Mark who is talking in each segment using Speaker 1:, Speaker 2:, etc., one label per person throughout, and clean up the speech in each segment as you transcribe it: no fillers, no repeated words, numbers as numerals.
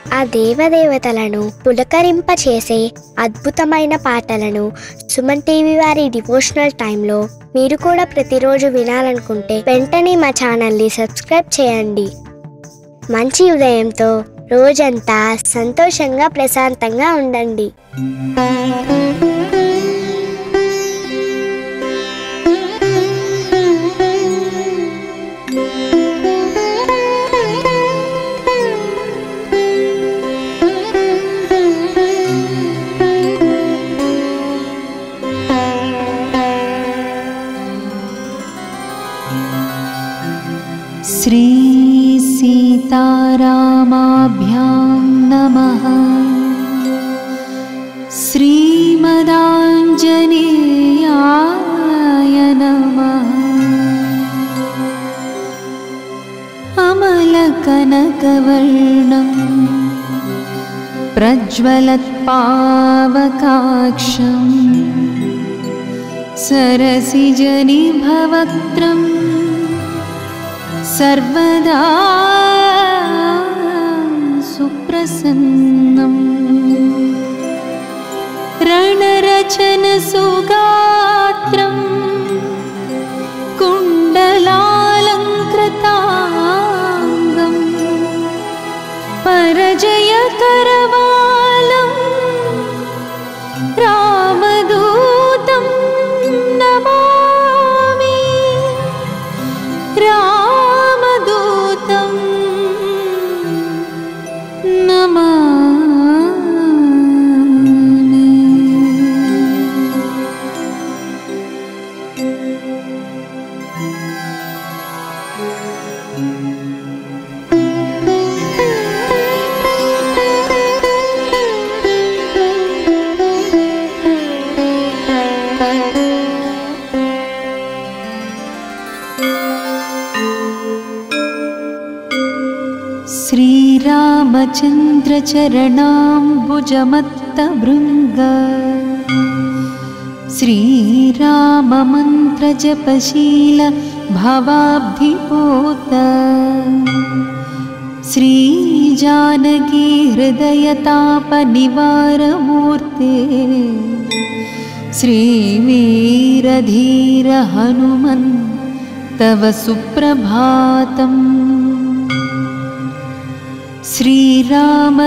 Speaker 1: ఆ దేవదేవతలను పులకరింపచేసే అద్భుతమైన పాటలను సుమన్ టీవీ వారి డివోషనల్ టైంలో మీరు కూడా ప్రతిరోజు వినాలనుకుంటే వెంటనే మా ఛానల్ని సబ్స్క్రైబ్ చేయండి. మంచి ఉదయంతో రోజంతా సంతోషంగా ప్రశాంతంగా ఉండండి.
Speaker 2: श्री सीतारामाभ्यां नमः. श्रीमदाञ्जनेयाय नमः. अमलकनकवर्णं प्रज्वलत्पावकाक्षं सरसिजनिभवक्त्रं सर्वदा सुप्रसन्नम्. रणरचनसुगात्रं कुण्डलालङ्कृताङ्गं परजयकरवालं रामदूतं नमामि. रामदूतं नमामि. श्रीरामचन्द्रचरणाम्बुजमत्तभृङ्ग श्रीराममन्त्रजपशील भवाब्धिपूत श्रीजानकी हृदयतापनिवारमूर्ते श्रीवीरधीर हनुमन् तव सुप्रभातम्. श्रीराम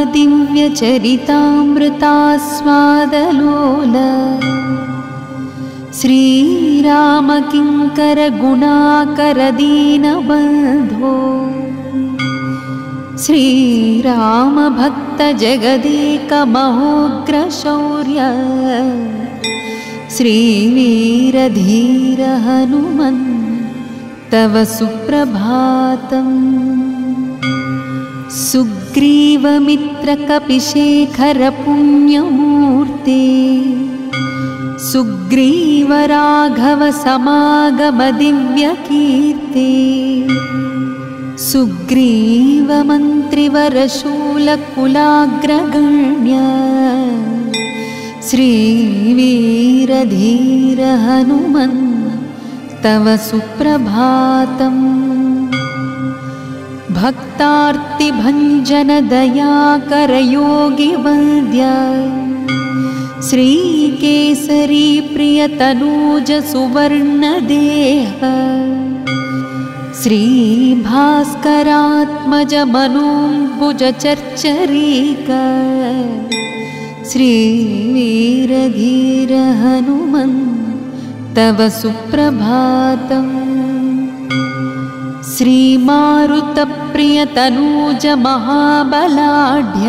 Speaker 2: दिव्यचरितामृतास्वादलोल श्रीराम किङ्कर गुणाकर दीनबन्धो श्रीराम भक्त जगदेक महोग्रशौर्य श्रीवीरधीर हनुमन् तव सुप्रभातम्. सुग्रीवमित्रकपिशेखर पुण्यमूर्ते सुग्रीवराघव समागम दिव्यकीर्ते सुग्रीवमन्त्रिवरशूलकुलाग्रगण्य श्रीवीरधीर हनुमन् तव सुप्रभातम्. भक्तार्तिभञ्जन दयाकर योगिवन्द्य श्रीकेसरी प्रियतनूज सुवर्णदेह श्रीभास्करात्मज मनोऽम्बुज चर्चरीक श्रीवीरधीर हनुमन् तव सुप्रभातम्. श्रीमारुतप्रियतनूज महाबलाढ्य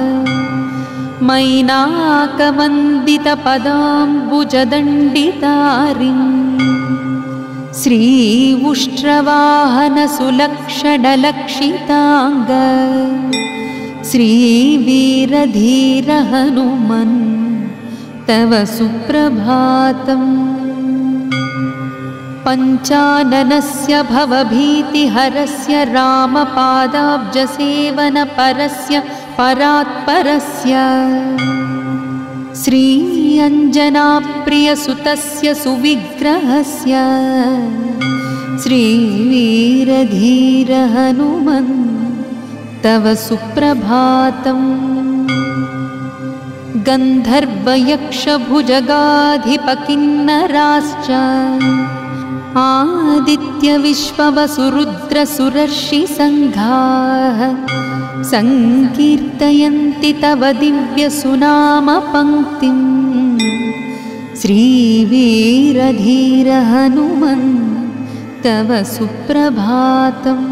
Speaker 2: मैनाकवन्दितपदाम्बुजदण्डितारिं श्रीउष्ट्रवाहन सुलक्षणलक्षिताङ्ग श्रीवीरधीर हनुमन् तव सुप्रभातम्. पञ्चाननस्य भवभीतिहरस्य रामपादाब्जसेवनपरस्य परात्परस्य श्री अञ्जनाप्रियसुतस्य सुविग्रहस्य श्रीवीरधीर हनुमन् तव सुप्रभातम् गन्धर्वयक्षभुजगाधिपकिन्नराश्च आदित्यविश्ववसुरुद्रसुरर्षिसङ्घाः सङ्कीर्तयन्ति तव दिव्यसुनामपङ्क्तिम् श्रीवीरधीर हनुमन् तव सुप्रभातम्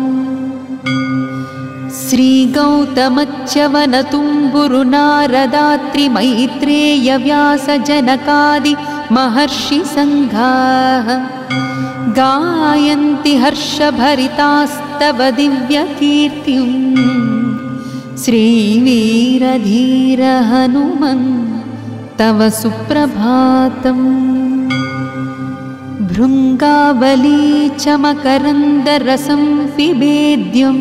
Speaker 2: श्रीगौतमच्यवनतुम्बुरुनारदात्रिमैत्रेयव्यासजनकादि महर्षिसङ्घाः गायन्ति हर्षभरितास्तव दिव्यकीर्तिं श्रीवीरधीर हनुमन् तव सुप्रभातम् भृङ्गावली च मकरन्दरसं पिबेद्यं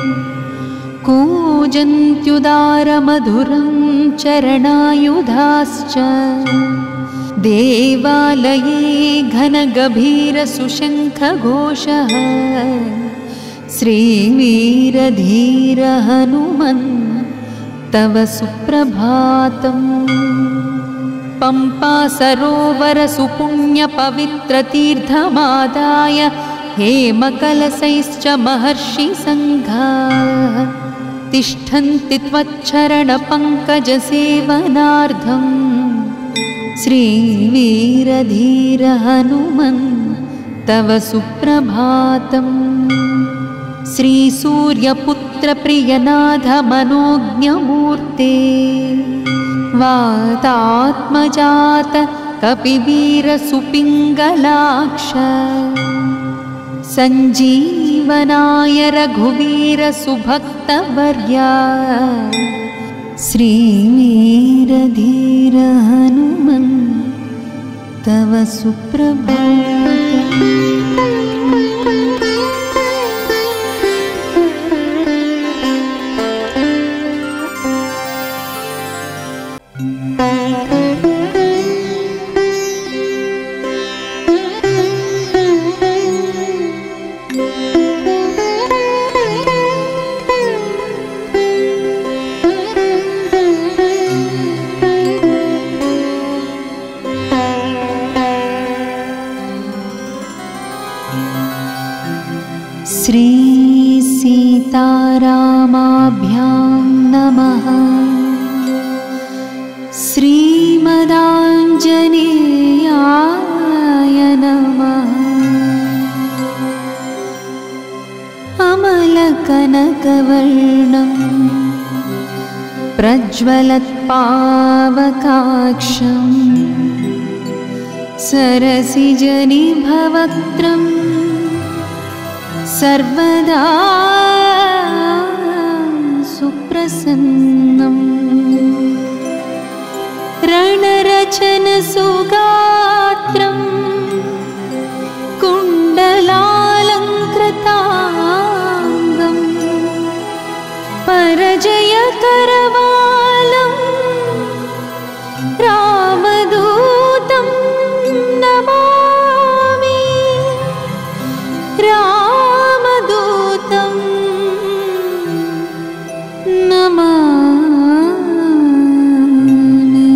Speaker 2: कूजन्त्युदारमधुरं चरणायुधाश्च देवालये घनगभीरसुशङ्खघोषः श्रीवीरधीर हनुमन् तव सुप्रभातम् पम्पासरोवरसुपुण्यपवित्रतीर्थमादाय हेमकलशैश्च महर्षिसङ्घाः तिष्ठन्ति त्वच्चरणपङ्कजसेवनार्थम् श्रीवीरधीर हनुमन् तव सुप्रभातम् श्रीसूर्यपुत्रप्रियनाथ मनोज्ञमूर्ते वातात्मजात कपिवीरसुपिङ्गलाक्ष सञ्जीवनाय रघुवीरसुभक्तवर्या श्रीवीरधीर हनुमन् तव सुप्रभातम् श्री सीतारामाभ्यां नमः। श्रीमदाञ्जनेयाय नमः। अमलकनकवर्णं प्रज्वलत्पावकाक्षं सरसिजनिभवक्त्रम् सर्वदा सुप्रसन्नम् रणरचनसुगात्रं कुण्डलालङ्कृताङ्गं परजयकरवालं रामदूतं नमामि। रामदूतं नमामि।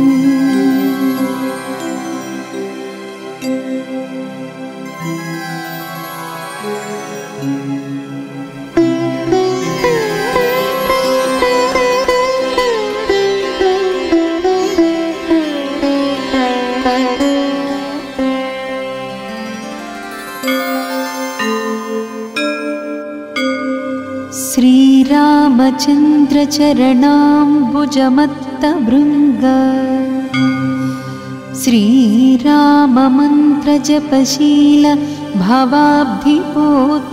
Speaker 2: श्रीरामचन्द्रचरणाम्बुजमत्तभृङ्ग श्रीराममन्त्रजपशील भवाब्धिपूत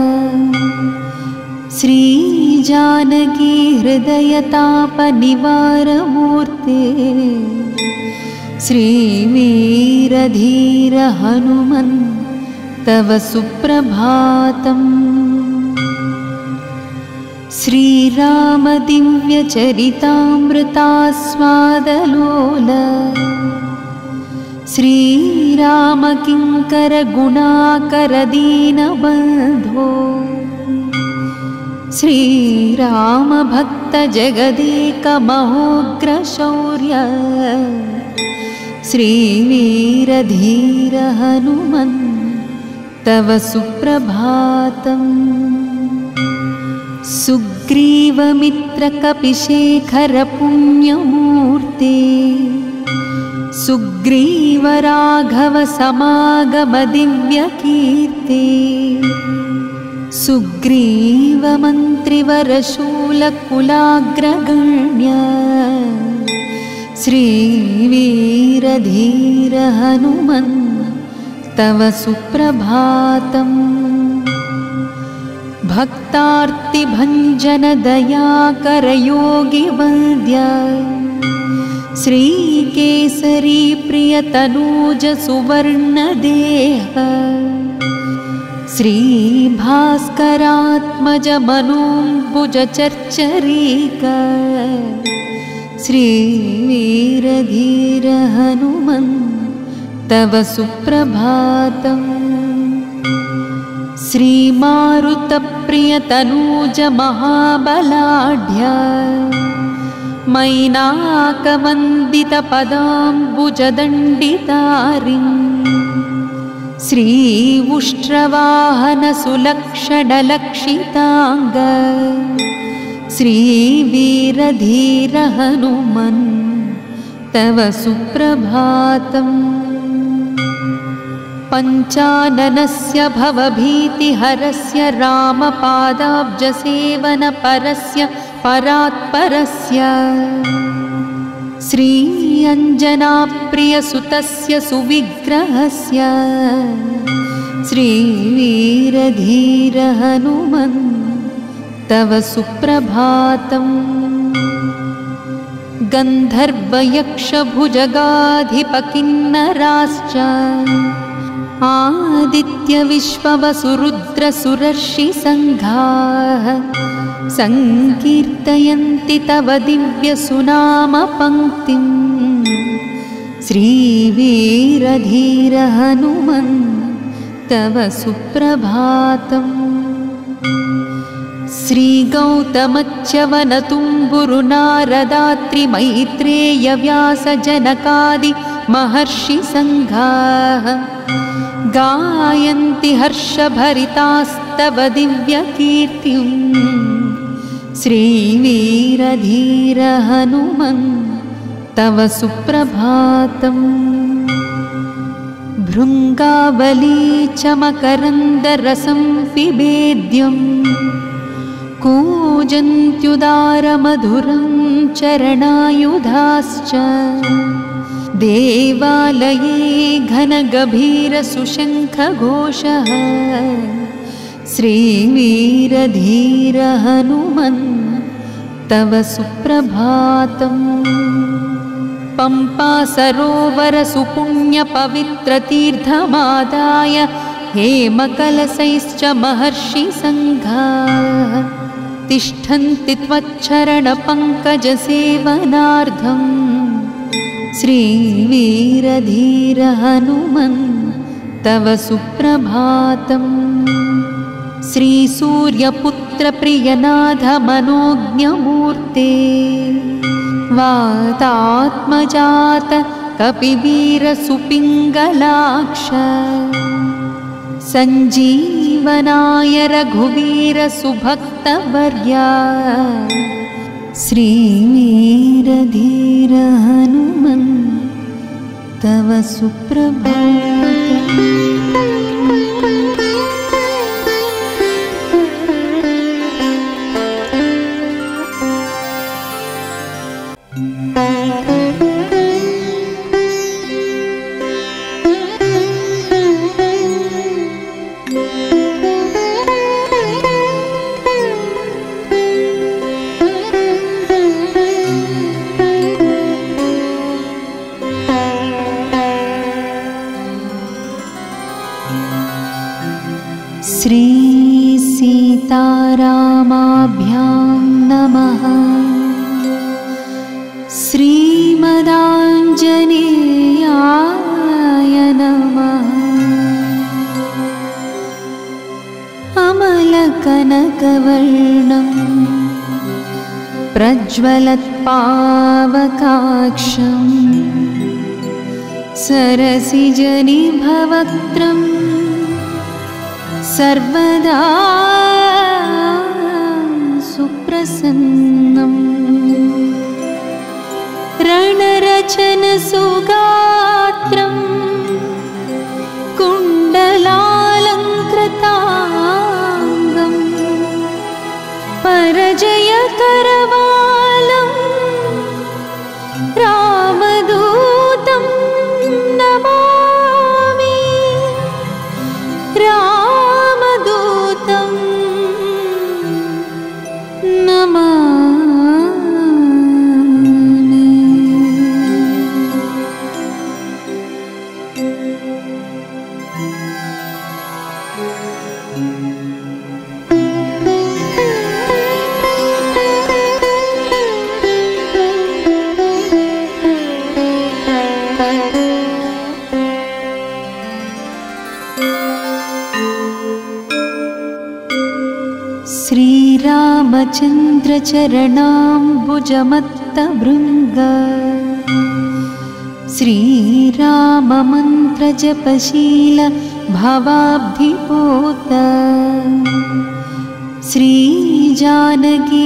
Speaker 2: श्रीजानकी हृदयतापनिवारमूर्ते श्रीवीरधीर हनुमन् तव सुप्रभातम्। श्रीरामदिव्यचरितामृतास्वादलोल श्रीरामकिङ्कर गुणाकर दीनबन्धो श्रीरामभक्तजगदेकमहोग्रशौर्य श्रीवीरधीर हनुमन् तव सुप्रभातम्। सुग्रीवमित्रकपिशेखरपुण्यमूर्ते सुग्रीवराघवसमागमदिव्यकीर्ते सुग्रीवमन्त्रिवरशूलकुलाग्रगण्य श्रीवीरधीर हनुमन् तव सुप्रभातम्। भक्तार्तिभञ्जनदयाकरयोगिवन्द्य श्रीकेसरी प्रियतनूजसुवर्णदेह श्रीभास्करात्मजमनोम्बुजचर्चरीक श्रीवीरधीर हनुमन् तव सुप्रभातम्। श्रीमारुतप्रियतनूजमहाबलाढ्य मैनाकवन्दितपदाम्बुजदण्डितारिन् श्रीउष्ट्रवाहनसुलक्षणलक्षिताङ्ग श्रीवीरधीर हनुमन् तव सुप्रभातम्। पञ्चाननस्य भवभीतिहरस्य रामपादाब्जसेवनपरस्य परात्परस्य श्री अञ्जनाप्रियसुतस्य सुविग्रहस्य श्रीवीरधीर हनुमन् तव सुप्रभातम्। गन्धर्वयक्षभुजगाधिपकिन्नराश्च आदित्यविश्ववसुरुद्रसुरर्षिसङ्घाः सङ्कीर्तयन्ति तव दिव्यसुनामपङ्क्तिम् श्रीवीरधीर हनुमन् तव सुप्रभातम्। श्रीगौतमच्यवनतुम्बुरुनारदात्रिमैत्रेयव्यासजनकादि महर्षिसङ्घाः गायन्ति हर्षभरितास्तव दिव्यकीर्तिम् श्रीवीरधीर हनुमन् तव सुप्रभातम्। भृङ्गावली च मकरन्दरसं पिबेद्यम् कूजन्त्युदारमधुरं चरणायुधाश्च देवालये घनगभीरसुशङ्खघोषः श्रीवीरधीर हनुमन् तव सुप्रभातम्। पम्पा सरोवरसुपुण्यपवित्रतीर्थमादाय हेमकलशैश्च महर्षिसङ्घाः तिष्ठन्ति त्वच्चरणपङ्कजसेवनार्थम् श्रीवीरधीर हनुमन् तव सुप्रभातम्। श्रीसूर्यपुत्रप्रियनाथ मनोज्ञमूर्ते वातात्मजात कपिवीरसुपिङ्गलाक्ष सञ्जीवनाय रघुवीर सुभक्तवर्या श्रीवीरधीर हनुमन् तव सुप्रभातम्। श्री सीतारामाभ्यां नमः। श्रीमदाञ्जनेयाय नमः। अमलक कनकवर्णम् प्रज्वलत्पावकाक्षम् सरसिजनिभवक्त्रम् सर्वदा सुप्रसन्नम् रणरचनसुगात्रम् कुण्डलालङ्कृताङ्गम् परजयकरवालम् रामदूतं नमामि रामदूतं नमामि। श्रीरामचन्द्रचरणाम्बुजमत्तभृङ्ग श्रीराममन्त्रजपशील भवाब्धिपोत श्रीजानकी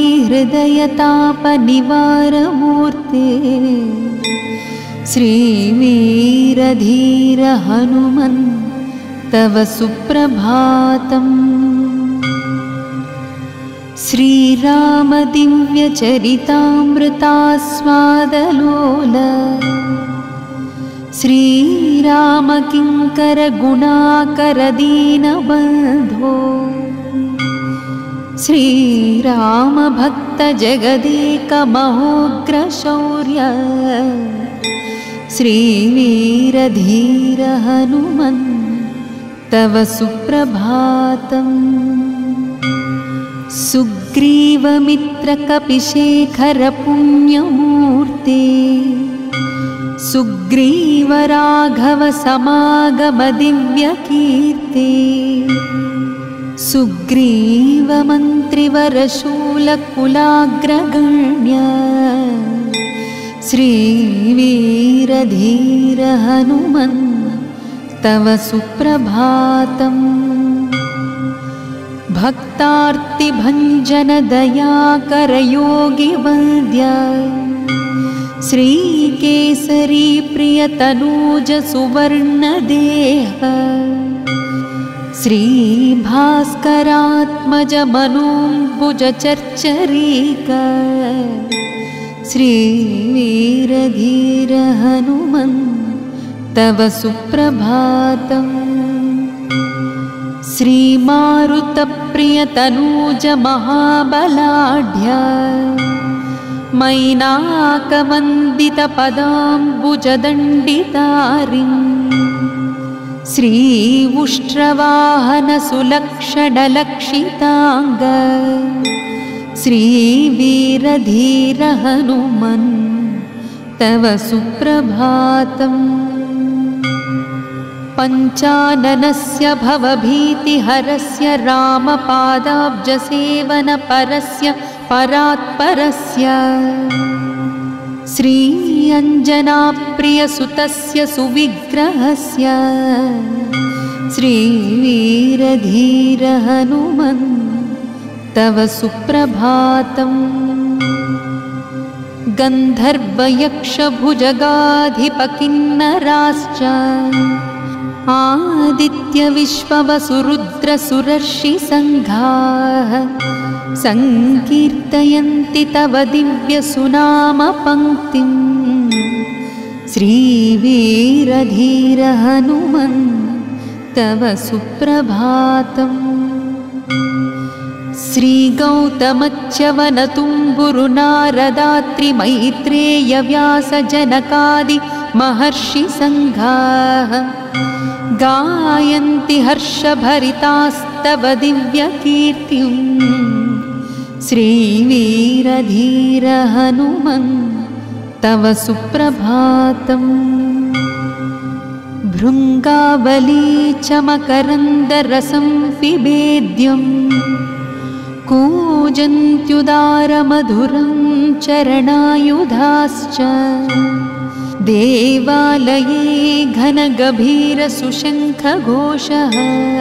Speaker 2: हृदयतापनिवारमूर्ते श्रीवीरधीर हनुमन् तव सुप्रभातम्। श्रीरामदिव्यचरितामृतास्वादलोल श्रीरामकिङ्करगुणाकरदीनबन्धो श्रीरामभक्तजगदेकमहोग्रशौर्य श्रीवीरधीर हनुमन् तव सुप्रभातम्। सुग्रीवमित्रकपिशेखरपुण्यमूर्ते सुग्रीवराघवसमागमदिव्यकीर्ते सुग्रीवमन्त्रिवरशूलकुलाग्रगण्य श्रीवीरधीर हनुमन् तव सुप्रभातम्। भक्तार्तिभञ्जनदयाकरयोगिवन्द्य श्रीकेसरी प्रियतनूजसुवर्णदेह श्रीभास्करात्मजमनोम्बुजचर्चरीक श्रीवीरधीर हनुमन् तव सुप्रभातम्। श्रीमारुतप्रियतनूजमहाबलाढ्य मैनाकवन्दितपदाम्बुजदण्डितारिम् श्रीउष्ट्रवाहनसुलक्षणलक्षिताङ्ग श्रीवीरधीर हनुमन् तव सुप्रभातम्। पञ्चाननस्य भवभीतिहरस्य रामपादाब्जसेवनपरस्य परात्परस्य श्री अञ्जनाप्रियसुतस्य सुविग्रहस्य श्रीवीरधीर हनुमन् तव सुप्रभातम्। गन्धर्वयक्षभुजगाधिपकिन्नराश्च आदित्यविश्ववसुरुद्रसुरर्षिसङ्घाः सङ्कीर्तयन्ति तव दिव्यसुनामपङ्क्तिम् श्रीवीरधीर हनुमन् तव सुप्रभातम्। श्रीगौतमच्यवनतुम्बुरुनारदात्रिमैत्रेयव्यासजनकादि महर्षिसङ्घाः गायन्ति हर्षभरितास्तव दिव्यकीर्तिम् श्रीवीरधीर हनुमन् तव सुप्रभातम्। भृङ्गावली च मकरन्दरसं पिबेद्यम् कूजन्त्युदारमधुरं चरणायुधाश्च देवालये घनगभीरसुशङ्खघोषः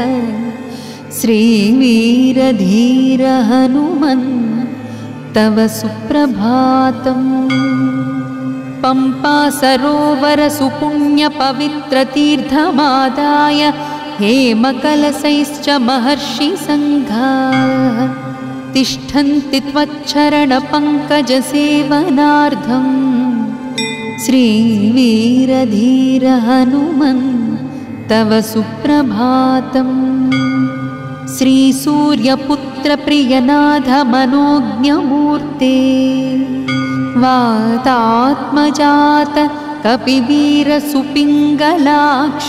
Speaker 2: श्रीवीरधीर हनुमन् तव सुप्रभातम् पम्पा सरोवर सुपुण्यपवित्रतीर्थमादाय हेमकलशैश्च महर्षिसङ्घाः तिष्ठन्ति त्वच्चरणपङ्कजसेवनार्थं श्रीवीरधीर हनुमन् तव सुप्रभातम् श्रीसूर्यपुत्रप्रियनाथ मनोज्ञमूर्ते वातात्मजात कपिवीरसुपिङ्गलाक्ष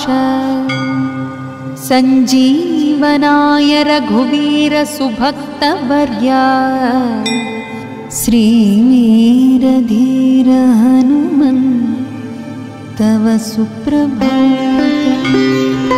Speaker 2: सञ्जीवनाय रघुवीर सुभक्तवर्या श्रीवीरधीर हनुमन् तव सुप्रभातम्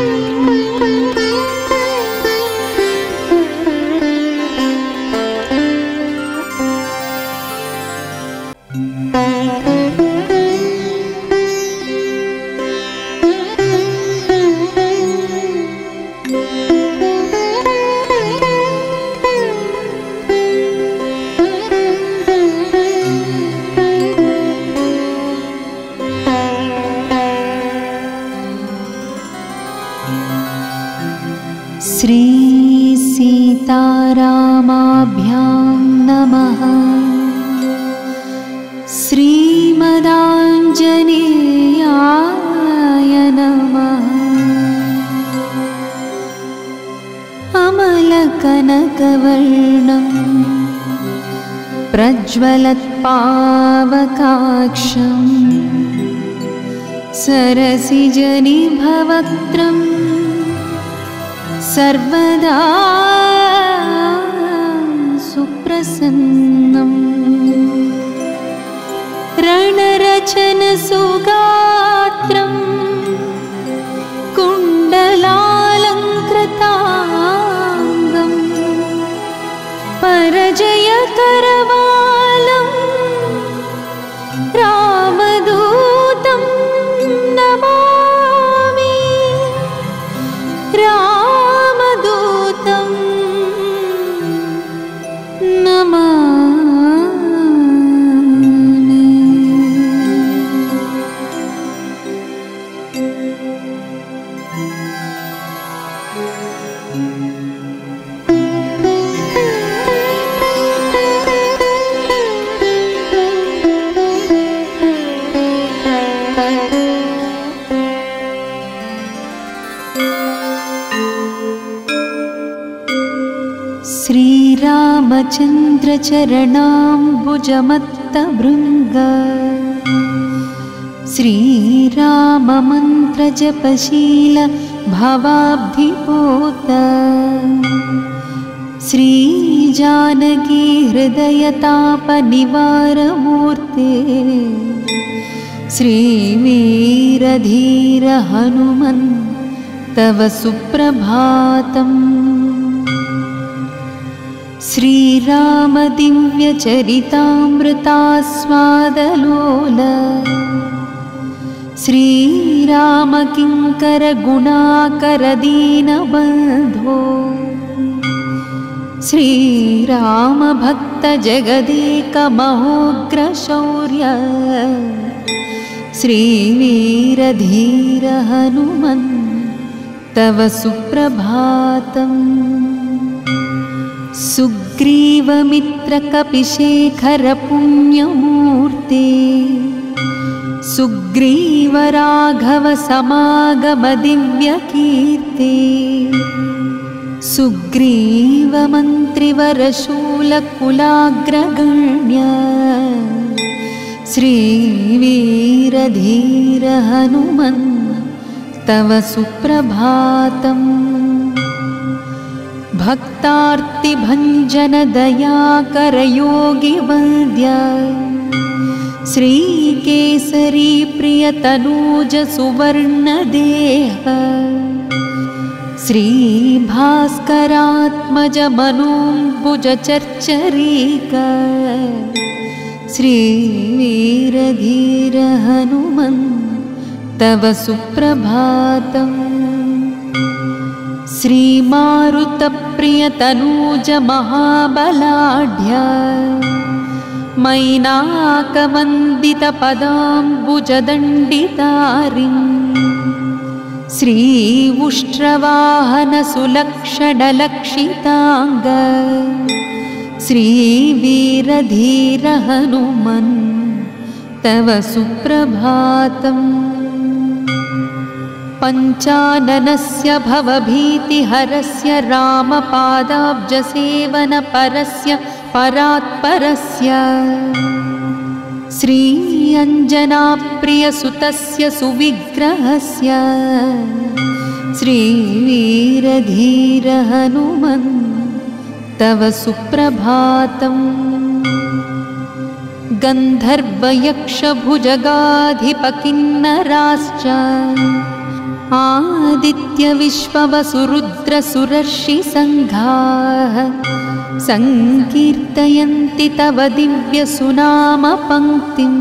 Speaker 2: श्री सीतारामाभ्यां नमः। श्रीमदाञ्जनेयाय नमः। अमलकनकवर्णं प्रज्वलत्पावकाक्षं सरसिजनिभवक्त्रम् सर्वदा सुप्रसन्नं रणरचनसुगात्रं कुण्डलालङ्कृताङ्गं परजयकरवालं रामदूतं नमामि। रामदूतं नमामि। श्रीरामचन्द्रचरणाम्बुजमत्तभृङ्ग श्रीराममन्त्रजपशील भवाब्धिपोत श्रीजानकी हृदयतापनिवारमूर्ते श्रीवीरधीर हनुमन् तव सुप्रभातम्। श्रीरामदिव्यचरितामृतास्वादलोल श्रीरामकिङ्करगुणाकरदीनबन्धो श्रीरामभक्तजगदेकमहोग्रशौर्य श्रीवीरधीर हनुमन् तव सुप्रभातम्। सुग्रीवमित्रकपिशेखरपुण्यमूर्ते सुग्रीवराघवसमागमदिव्यकीर्ते सुग्रीवमन्त्रिवरशूलकुलाग्रगण्य श्रीवीरधीर हनुमन् तव सुप्रभातम्। भक्तार्तिभञ्जनदयाकरयोगिवन्द्य श्रीकेसरी प्रियतनूजसुवर्णदेह श्रीभास्करात्मजमनोऽम्बुजचर्चरीक श्रीवीरधीर हनुमन् तव सुप्रभातम्। श्रीमारुतप्रियतनूजमहाबलाढ्य मैनाकवन्दितपदाम्बुजदण्डितारिम् श्रीउष्ट्रवाहनसुलक्षणलक्षिताङ्ग श्रीवीरधीर हनुमन् तव सुप्रभातम्। पञ्चाननस्य भवभीतिहरस्य रामपादाब्जसेवनपरस्य परात्परस्य श्री अञ्जनाप्रियसुतस्य सुविग्रहस्य श्रीवीरधीर हनुमन् तव सुप्रभातम्। गन्धर्वयक्षभुजगाधिपकिन्नराश्च आदित्यविश्ववसुरुद्रसुरर्षिसङ्घाः सङ्कीर्तयन्ति तव दिव्यसुनामपङ्क्तिम्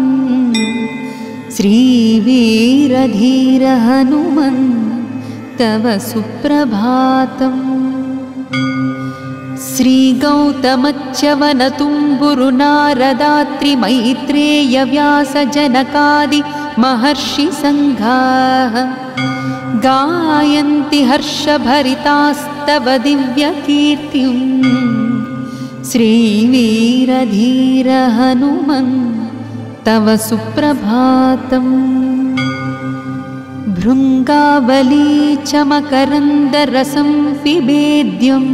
Speaker 2: श्रीवीरधीर हनुमन् तव सुप्रभातम्। श्रीगौतमच्यवनतुम्बुरुनारदात्रिमैत्रेयव्यासजनकादि महर्षिसङ्घाः गायन्ति हर्षभरितास्तव दिव्यकीर्तिम् श्रीवीरधीर हनुमन् तव सुप्रभातम्। भृङ्गावली च मकरन्दरसं पिबेद्यम्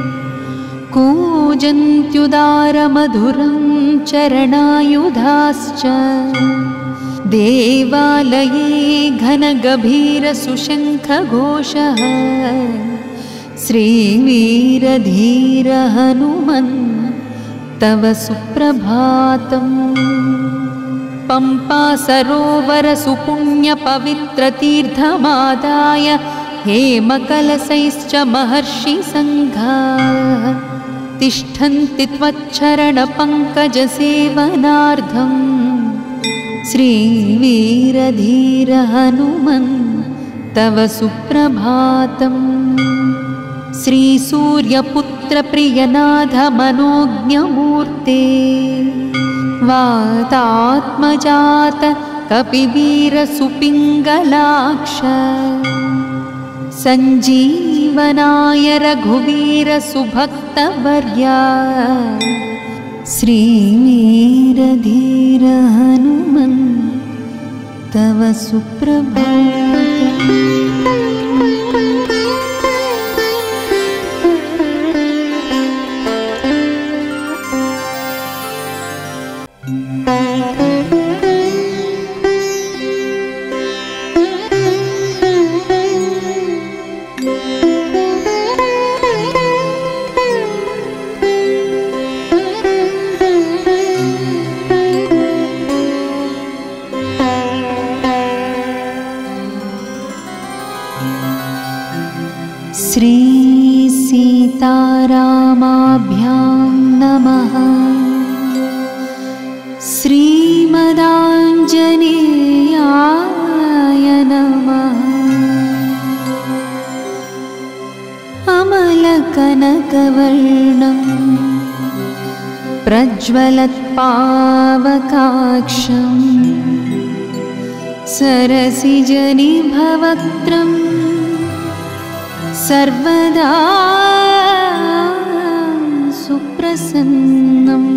Speaker 2: कूजन्त्युदारमधुरं चरणायुधाश्च देवालये घनगभीरसुशङ्खघोषः श्रीवीरधीर हनुमन् तव सुप्रभातम्। पम्पासरोवरसुपुण्यपवित्रतीर्थमादाय हेमकलशैश्च महर्षिसङ्घाः तिष्ठन्ति त्वच्चरणपङ्कजसेवनार्थम् श्रीवीरधीर हनुमन् तव सुप्रभातम्। श्रीसूर्यपुत्रप्रियनाथ मनोज्ञमूर्ते वातात्मजात कपिवीरसुपिङ्गलाक्ष सञ्जीवनाय रघुवीर सुभक्तवर्या श्रीवीरधीर हनुमन् तव सुप्रभातम्। श्री सीतारामाभ्यां नमः। श्रीमदाञ्जनेयाय नमः। अमलकनकवर्णं प्रज्वलत्पावकाक्षं सरसिजनिभवक्त्रम् सर्वदा सुप्रसन्नम्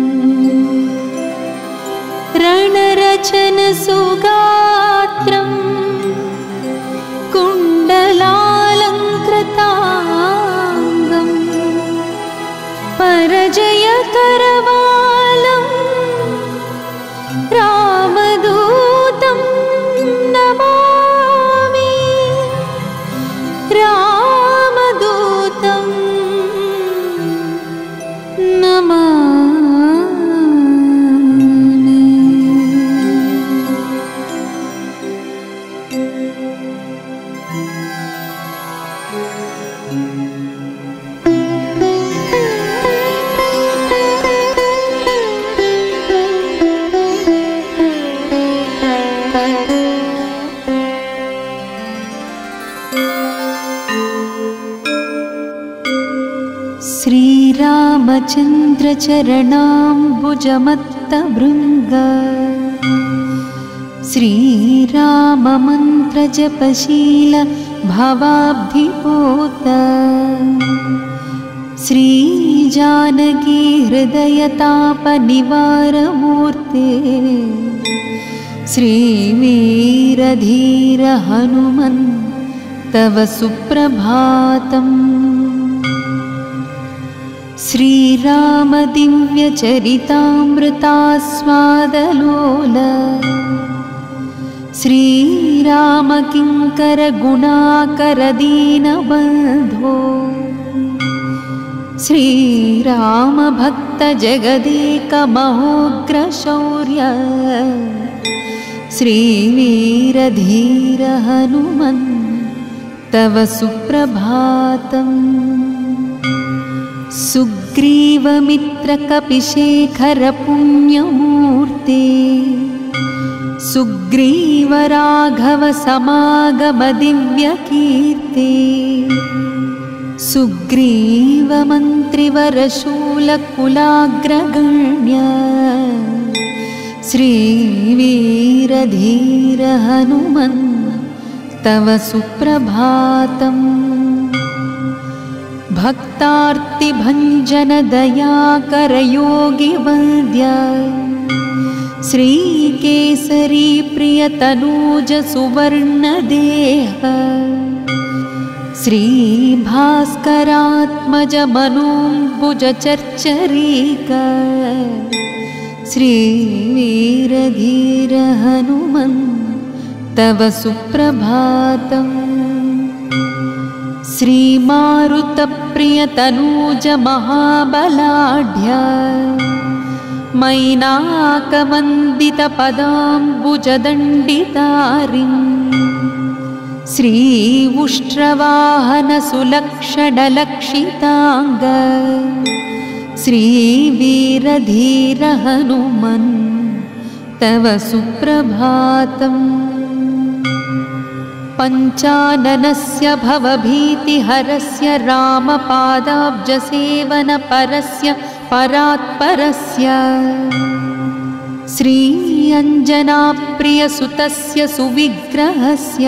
Speaker 2: रणरचनसुगात्रं कुण्डलालङ्कृताङ्गं परजयकरवालं रामदूतं नमामि। रामदूतं नमामि। रामचन्द्रचरणाम्बुजमत्तभृङ्ग श्रीराममन्त्रजपशील भवाब्धिपोत श्रीजानकी हृदयतापनिवारमूर्ते श्रीवीरधीर हनुमन् तव सुप्रभातम्। श्रीराम दिव्यचरितामृतास्वादलोल श्रीराम किङ्कर गुणाकर दीनबन्धो श्रीराम भक्त जगदेक महोग्रशौर्य श्रीवीरधीर हनुमन् तव सुप्रभातम्। सुग्रीवमित्रकपिशेखर पुण्यमूर्ते सुग्रीवराघव समागम दिव्यकीर्ते सुग्रीवमन्त्रिवरशूलकुलाग्रगण्य श्रीवीरधीर हनुमन् तव सुप्रभातम्। भक्तार्तिभञ्जन दयाकर योगिवन्द्य श्रीकेसरी प्रियतनूज सुवर्णदेह श्रीभास्करात्मज मनोम्बुज चर्चरीक श्रीवीरधीर हनुमन् तव सुप्रभातम्। श्रीमारुतप्रियतनूज महाबलाढ्य मैनाकवन्दितपदाम्बुजदण्डितारिं श्रीउष्ट्रवाहन सुलक्षणलक्षिताङ्ग श्रीवीरधीर हनुमन् तव सुप्रभातम्। पञ्चाननस्य भवभीतिहरस्य रामपादाब्जसेवनपरस्य परात्परस्य श्री अञ्जनाप्रियसुतस्य सुविग्रहस्य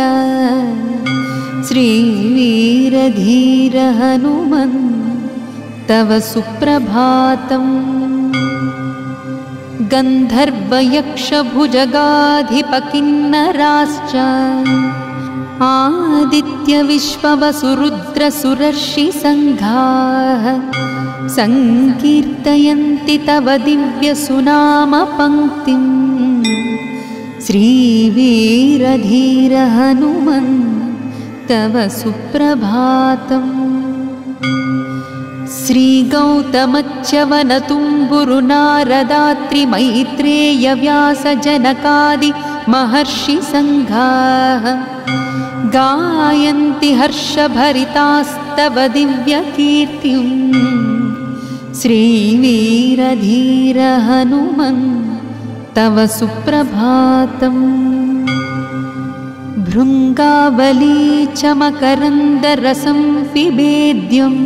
Speaker 2: श्रीवीरधीर हनुमन् तव सुप्रभातम्। गन्धर्वयक्षभुजगाधिपकिन्नराश्च आदित्यविश्ववसुरुद्रसुरर्षिसङ्घाः सङ्कीर्तयन्ति तव दिव्यसुनामपङ्क्तिम् श्रीवीरधीर हनुमन् तव सुप्रभातम्। श्रीगौतमच्यवनतुम्बुरुनारदात्रिमैत्रेयव्यासजनकादि महर्षिसङ्घाः गायन्ति हर्षभरितास्तव दिव्यकीर्तिं श्रीवीरधीर हनुमन् तव सुप्रभातम्। भृङ्गावली च मकरन्दरसं पिबेद्यं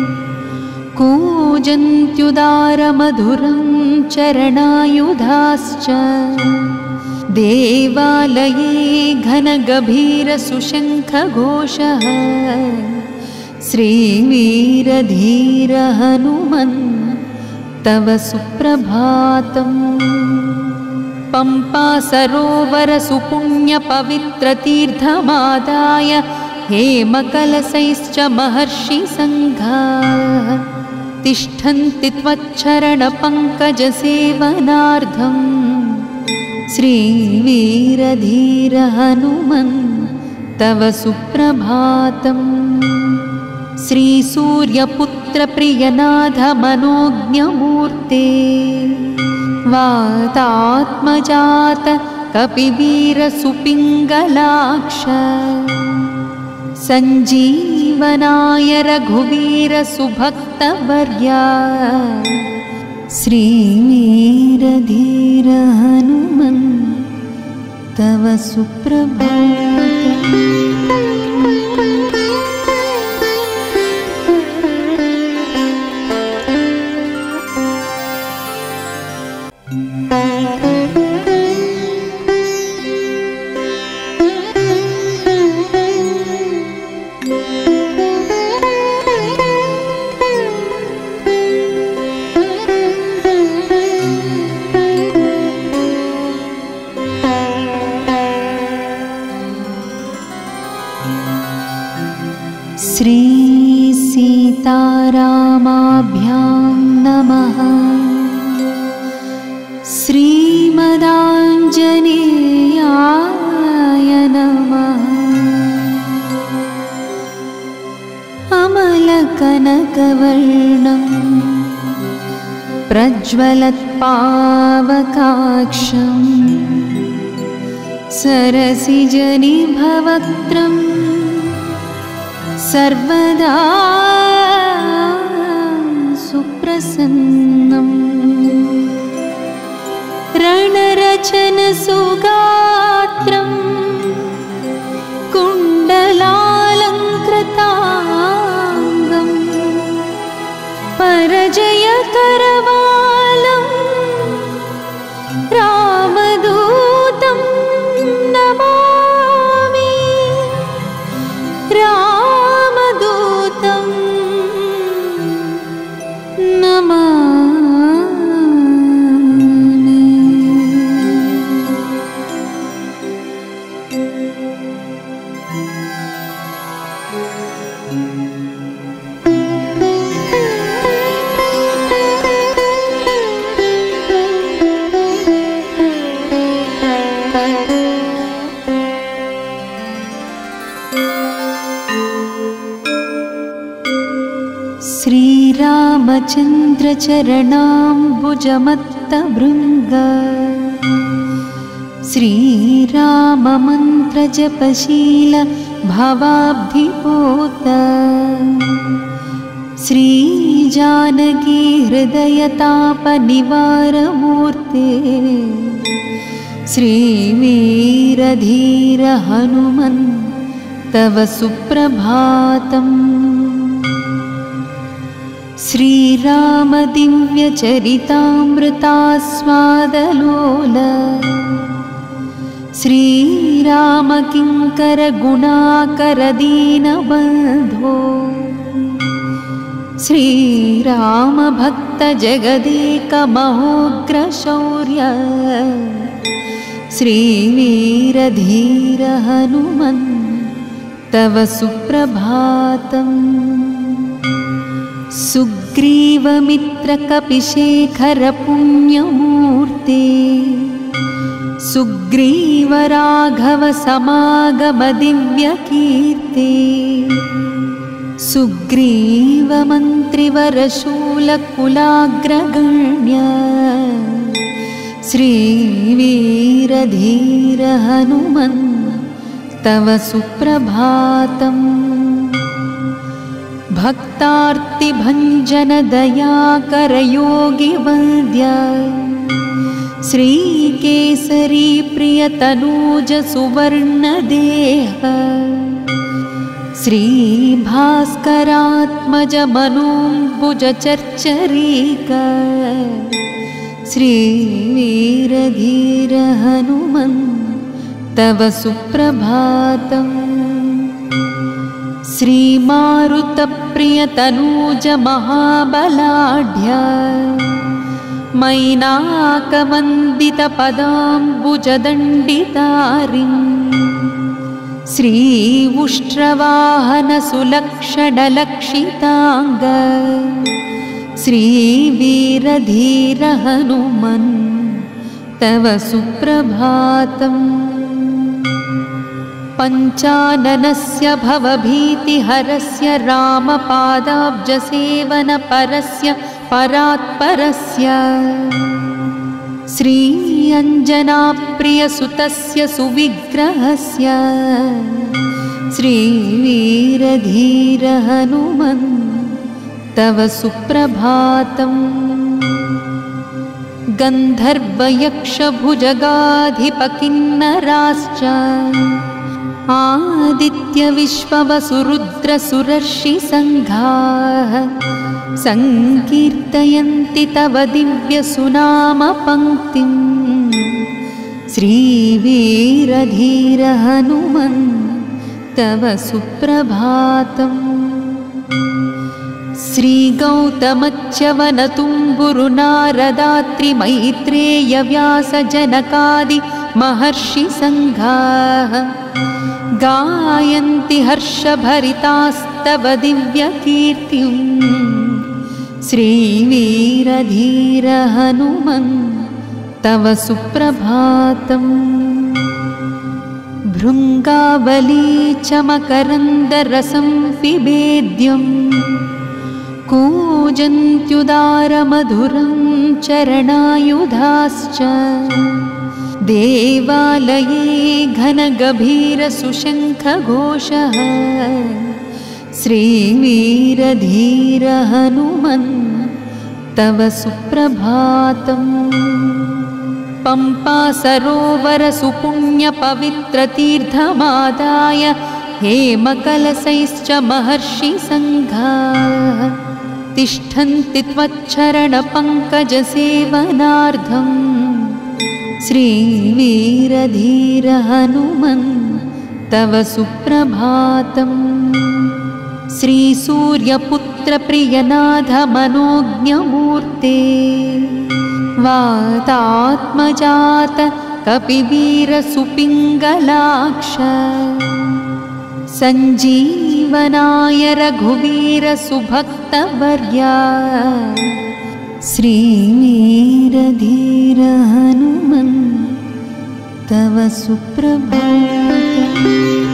Speaker 2: कूजन्त्युदारमधुरं चरणायुधाश्च देवालये घनगभीरसुशङ्खघोषः श्रीवीरधीर हनुमन् तव सुप्रभातम्। पम्पासरोवरसुपुण्यपवित्रतीर्थमादाय हेमकलशैश्च महर्षिसङ्घाः तिष्ठन्ति त्वच्चरणपङ्कजसेवनार्थम् श्रीवीरधीर हनुमन् तव सुप्रभातम्। श्रीसूर्यपुत्रप्रियनाथ मनोज्ञमूर्ते वातात्मजात कपिवीरसुपिङ्गलाक्ष सञ्जीवनाय रघुवीर सुभक्तवर्या श्रीवीरधीर हनुमन् तव सुप्रभातम्। श्री सीतारामाभ्यां नमः। श्रीमदाञ्जनेयाय नमः। अमलकनकवर्णं प्रज्वलत्पावकाक्षं सरसिजनिभवक्त्रं सर्वदा सुप्रसन्नम्। रणरचनसुगात्रं कुण्डलालङ्कृताङ्गं परजयकरवालं रामदूतं नमामि। रामदूतं नमामि। श्रीरामचन्द्रचरणाम्बुजमत्तभृङ्ग श्रीराममन्त्रजपशील भवाब्धिपूत श्रीजानकी हृदयतापनिवारमूर्ते श्रीवीरधीर हनुमन् तव सुप्रभातम्। श्रीराम दिव्यचरितामृतास्वादलोल श्रीराम किङ्कर गुणाकर दीनबन्धो श्रीराम भक्त जगदेक महोग्रशौर्य श्रीवीरधीर हनुमन् तव सुप्रभातम्। सुग्रीवमित्रकपिशेखर पुण्यमूर्ते सुग्रीवराघव समागम दिव्यकीर्ते सुग्रीवमन्त्रिवरशूलकुलाग्रगण्य श्रीवीरधीर हनुमन् तव सुप्रभातम्। भक्तार्तिभञ्जन दयाकर योगिवन्द्य श्रीकेसरी प्रियतनूज सुवर्णदेह श्रीभास्करात्मज मनोऽम्बुज चर्चरीक श्रीवीरधीर हनुमन् तव सुप्रभातम्। श्रीमारुतप्रियतनूज महाबलाढ्य मैनाकवन्दितपदाम्बुजदण्डितारिं श्रीउष्ट्रवाहन सुलक्षणलक्षिताङ्ग श्रीवीरधीर हनुमन् तव सुप्रभातम्। पञ्चाननस्य भवभीतिहरस्य रामपादाब्जसेवनपरस्य परात्परस्य श्री अञ्जनाप्रियसुतस्य सुविग्रहस्य श्रीवीरधीर हनुमन् तव सुप्रभातम्। गन्धर्वयक्षभुजगाधिपकिन्नराश्च आदित्यविश्ववसुरुद्रसुरर्षिसङ्घाः संकीर्तयन्ति तव दिव्यसुनामपङ्क्तिं श्रीवीरधीर हनुमन् तव सुप्रभातम्। श्रीगौतमच्यवनतुम्बुरुनारदात्रिमैत्रेयव्यासजनकादि महर्षिसङ्घाः गायन्ति हर्षभरितास्तव दिव्यकीर्तिं श्रीवीरधीर हनुमन् तव सुप्रभातम्। भृङ्गावली च मकरन्दरसं पिबेद्यं कूजन्त्युदारमधुरं चरणायुधाश्च देवालये घनगभीरसुशङ्खघोषः श्रीवीरधीर हनुमन् तव सुप्रभातम्। पम्पा सरोवरसुपुण्यपवित्रतीर्थमादाय हेमकलशैश्च महर्षिसङ्घाः तिष्ठन्ति त्वच्चरणपङ्कजसेवनार्थं श्रीवीरधीर हनुमन् तव सुप्रभातम्। श्रीसूर्यपुत्रप्रियनाथ मनोज्ञमूर्ते वातात्मजात कपिवीरसुपिङ्गलाक्ष सञ्जीवनाय रघुवीरसुभक्तवर्या श्रीवीरधीर हनुमन् तव सुप्रभातम्।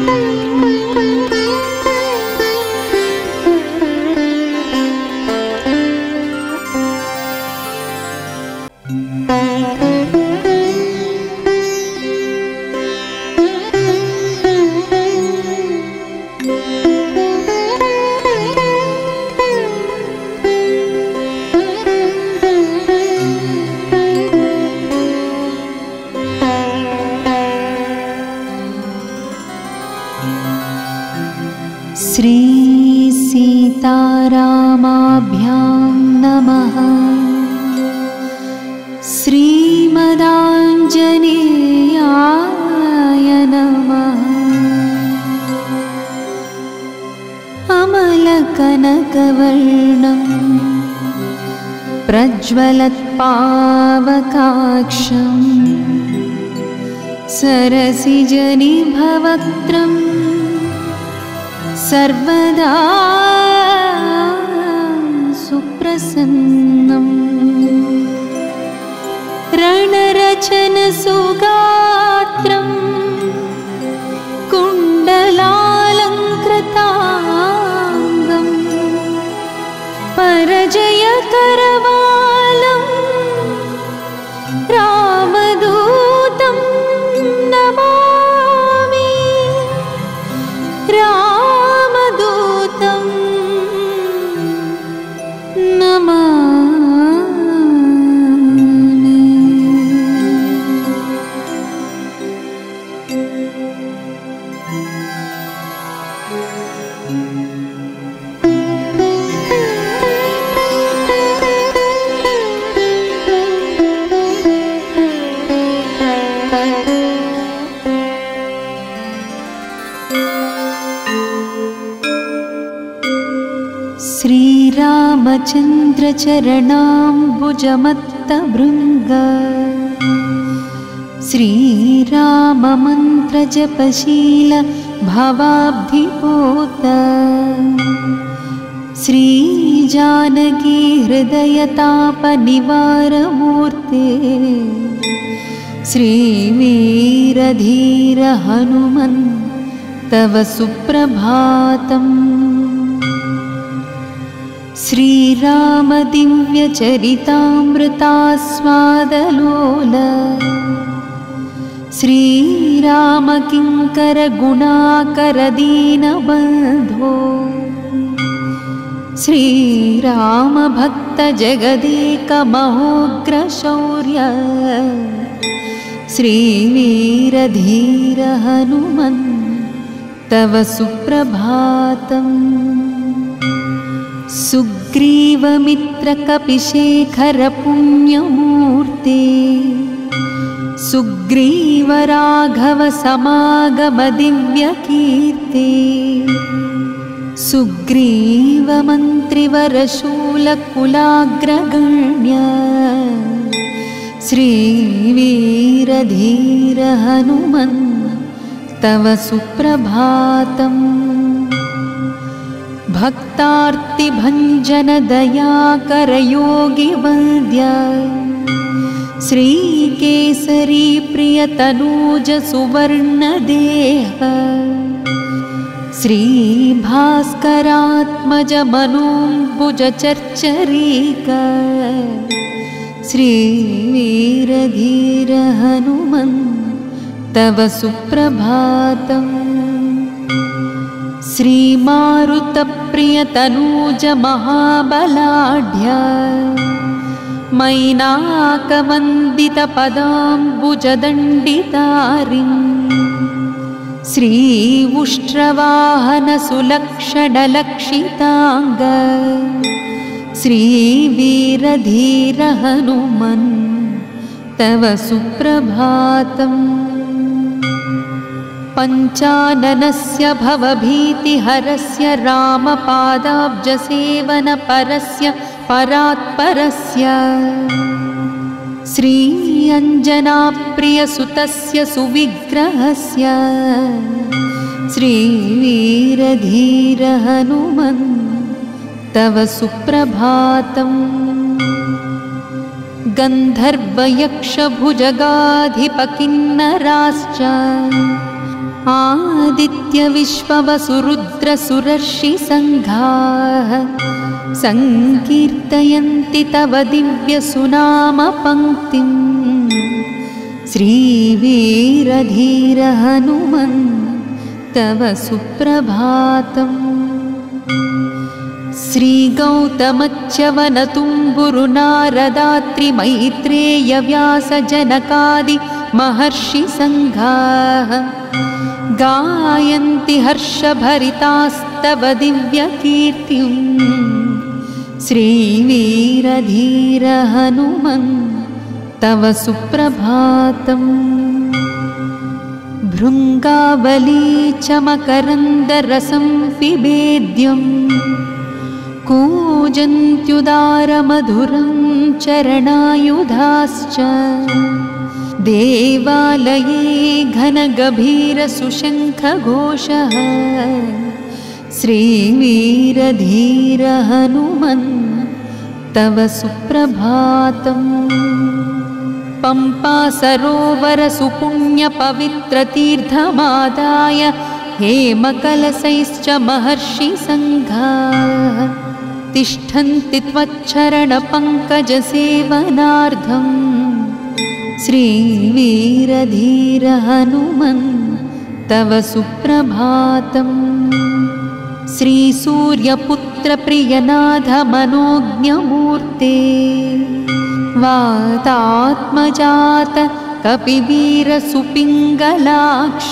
Speaker 2: श्री सीतारामाभ्यां नमः। श्रीमदाञ्जनेयाय नमः। अमलकनकवर्णं प्रज्वलत्पावकाक्षं सरसिजनिभवक्त्रम् सर्वदा सुप्रसन्नम्। रणरचनसुगात्रं कुण्डलालङ्कृताङ्गं परजयकरवालं रामदूतं नमामि। रामदूतं नमामि। श्रीरामचन्द्रचरणाम्बुजमत्तभृङ्ग श्रीराममन्त्रजपशील भवाब्धिपूत श्रीजानकी हृदयतापनिवारमूर्ते श्रीवीरधीर हनुमन् तव सुप्रभातम्। श्रीरामदिव्यचरितामृतास्वादलोल श्रीरामकिङ्करगुणाकरदीनबन्धो श्रीरामभक्तजगदेकमहोग्रशौर्य श्रीवीरधीर हनुमन् तव सुप्रभातम्। सुग्रीवदूतमहाबलधीर सुग्रीवमित्रकपिशेखरपुण्यमूर्ते सुग्रीवराघवसमागमदिव्यकीर्ते सुग्रीवमन्त्रिवरशूलकुलाग्रगण्य श्रीवीरधीरहनुमन् तव सुप्रभातम्। भक्तार्तिभञ्जनदयाकरयोगिवन्द्य श्रीकेसरी प्रियतनूजसुवर्णदेह श्रीभास्करात्मजमनोम्बुजचर्चरीक श्रीवीरधीरहनुमन् तव सुप्रभातम्। श्रीमारुतप्रियतनूजमहाबलाढ्य मैनाकवन्दितपदाम्बुजदण्डितारिन् श्रीउष्ट्रवाहनसुलक्षणलक्षिताङ्ग श्रीवीरधीरहनुमन् तव सुप्रभातम्। पञ्चाननस्य भवभीतिहरस्य रामपादाब्जसेवनपरस्य परात्परस्य श्री अञ्जनाप्रियसुतस्य सुविग्रहस्य श्रीवीरधीरहनुमन् तव सुप्रभातम्। गन्धर्वयक्षभुजगाधिपकिन्नराश्च आदित्यविश्ववसुरुद्रसुरर्षिसङ्घाः सङ्कीर्तयन्ति तव दिव्यसुनामपङ्क्तिम् श्रीवीरधीरहनुमन् तव सुप्रभातम्। श्रीगौतमच्यवनतुम्बुरुनारदात्रिमैत्रेयव्यासजनकादि महर्षिसङ्घाः गायन्ति हर्षभरितास्तव दिव्यकीर्तिम् श्रीवीरधीरहनुमन् तव सुप्रभातम्। भृङ्गावली च मकरन्दरसं पिबेद्यम् कूजन्त्युदारमधुरं चरणायुधाश्च देवालये घनगभीरसुशङ्खघोषः श्रीवीरधीरहनुमन् तव सुप्रभातम्। पम्पासरोवरसुपुण्यपवित्रतीर्थमादाय हेमकलशैश्च महर्षिसङ्घाः तिष्ठन्ति त्वच्चरणपङ्कजसेवनार्थम् श्रीवीरधीरहनुमन् तव सुप्रभातम्। श्रीसूर्यपुत्रप्रियनाथमनोज्ञमूर्ते वातात्मजात कपिवीरसुपिङ्गलाक्ष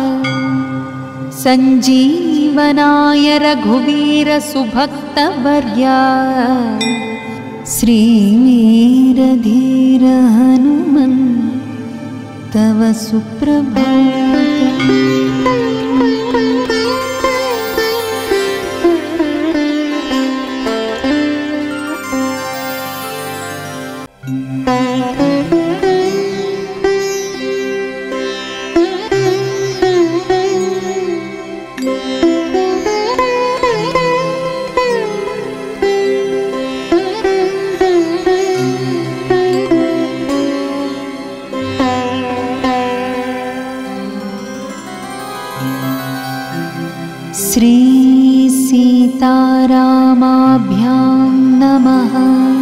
Speaker 2: सञ्जीवनाय रघुवीरसुभक्तवर्या श्रीवीरधीरहनुमन् तव सुप्रभातम्। श्री सीतारामाभ्यां नमः।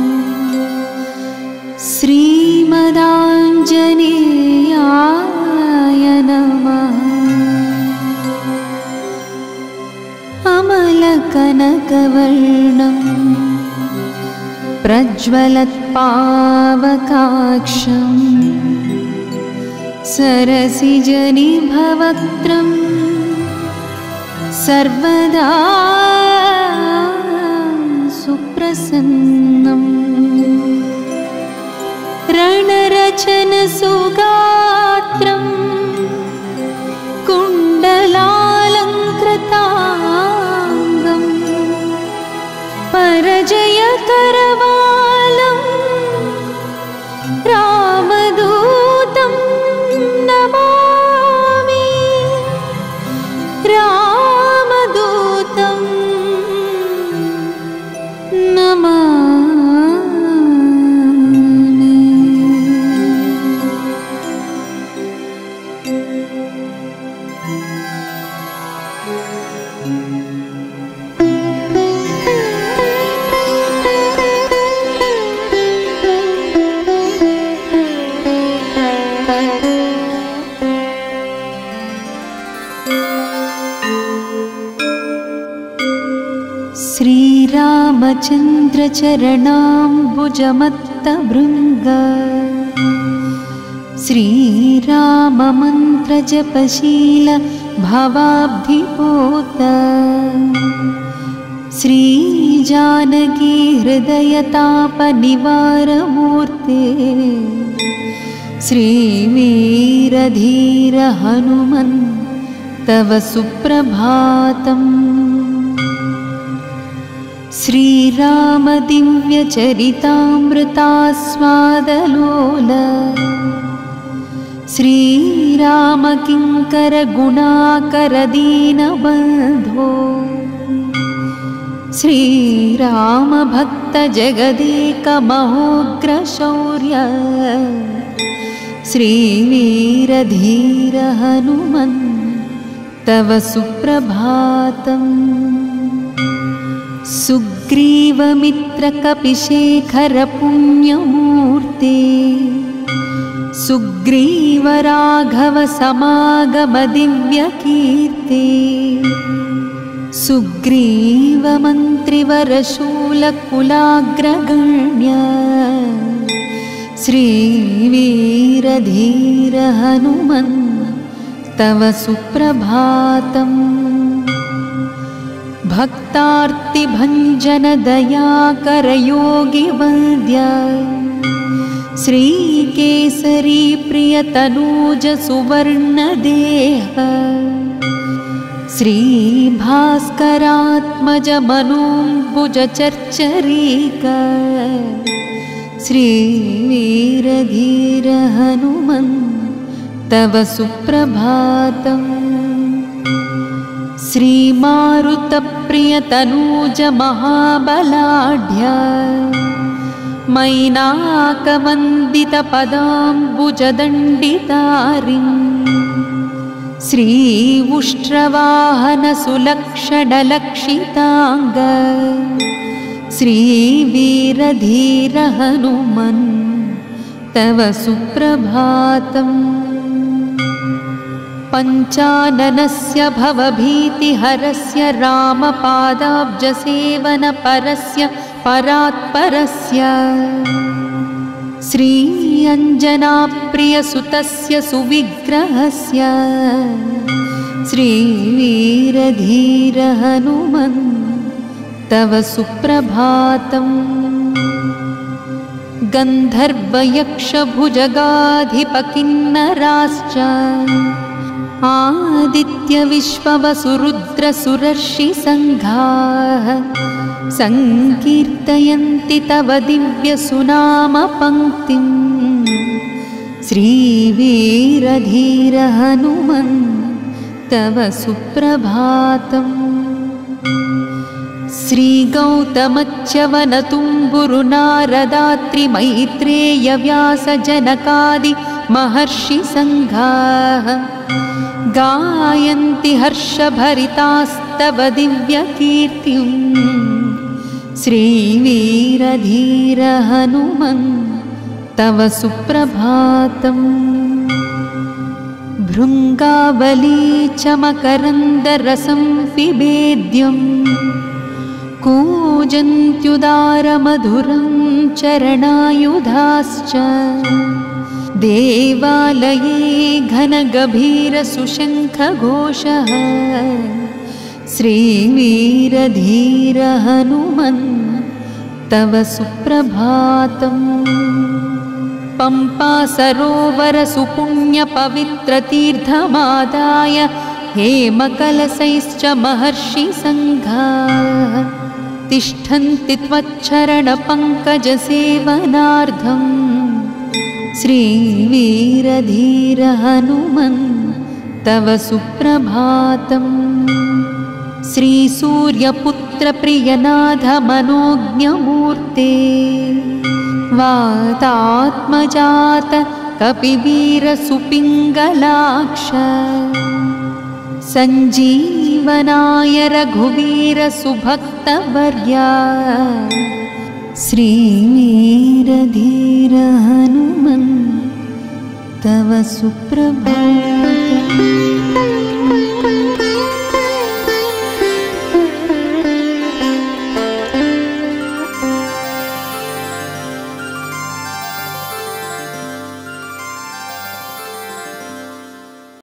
Speaker 2: श्रीमदाञ्जनेयाय नमः। अमलकनकवर्णं प्रज्वलत्पावकाक्षं सरसिजनिभवक्त्रम् सर्वदा सुप्रभातम्। प्रसन्नम् रणरचनसुगात्रम् कुण्डलालङ्कृताङ्गम् परजयकरवालम् रामदूतं नमामि रामदूतं नमामि। श्रीरामचन्द्रचरणाम्बुजमत्तभृङ्ग श्रीराममन्त्रजपशील भवाब्धिपोत श्रीजानकी हृदयतापनिवारमूर्ते श्रीवीरधीर हनुमन् तव सुप्रभातम्। श्रीराम दिव्यचरितामृतास्वादलोल श्रीराम किङ्कर गुणाकर दीनबन्धो श्रीराम भक्त जगदेक महोग्रशौर्य श्रीवीरधीर हनुमन् तव सुप्रभातम्। सुग्रीवमित्रकपिशेखर पुण्यमूर्ते सुग्रीवराघव समागम दिव्यकीर्ते सुग्रीवमन्त्रिवरशूलकुलाग्रगण्य श्रीवीरधीर हनुमन् तव सुप्रभातम्। भक्तार्तिभञ्जन दयाकर योगिवन्द्य श्रीकेसरी प्रियतनूज सुवर्णदेह श्रीभास्करात्मज मनोऽम्बुज चर्चरीक श्रीवीरधीर हनुमन् तव सुप्रभातम्। श्रीमारुतप्रियतनूज महाबलाढ्य मैनाकवन्दितपदाम्बुजदण्डितारिन् श्रीउष्ट्रवाहन सुलक्षणलक्षिताङ्ग श्रीवीरधीर हनुमन् तव सुप्रभातम्। पञ्चाननस्य भवभीतिहरस्य रामपादाब्जसेवनपरस्य परात्परस्य श्री अञ्जनाप्रियसुतस्य सुविग्रहस्य श्रीवीरधीर हनुमन् तव सुप्रभातम्। गन्धर्वयक्षभुजगाधिपकिन्नराश्च आदित्यविश्ववसुरुद्रसुरर्षिसङ्घाः सङ्कीर्तयन्ति तव दिव्यसुनामपङ्क्तिम् श्रीवीरधीर हनुमन् तव सुप्रभातम्। श्रीगौतमच्यवनतुम्बुरुनारदात्रिमैत्रेयव्यासजनकादि महर्षिसङ्घाः गायन्ति हर्षभरितास्तव दिव्यकीर्तिम् श्रीवीरधीर हनुमन् तव सुप्रभातम्। भृङ्गावली च मकरन्दरसं पिबेद्यम् कूजन्त्युदारमधुरं चरणायुधाश्च देवालये घनगभीरसुशङ्खघोषः श्रीवीरधीर हनुमन् तव सुप्रभातम्। पम्पा सरोवर सुपुण्यपवित्रतीर्थमादाय हेमकलशैश्च महर्षिसङ्घाः तिष्ठन्ति त्वच्चरणपङ्कजसेवनार्थं। श्रीवीरधीर हनुमन् तव सुप्रभातम्। श्रीसूर्यपुत्रप्रियनाथ मनोज्ञमूर्ते वातात्मजात कपिवीरसुपिङ्गलाक्ष सञ्जीवनाय रघुवीर सुभक्तवर्या श्रीवीरधीर हनुमन् तव सुप्रभातम्।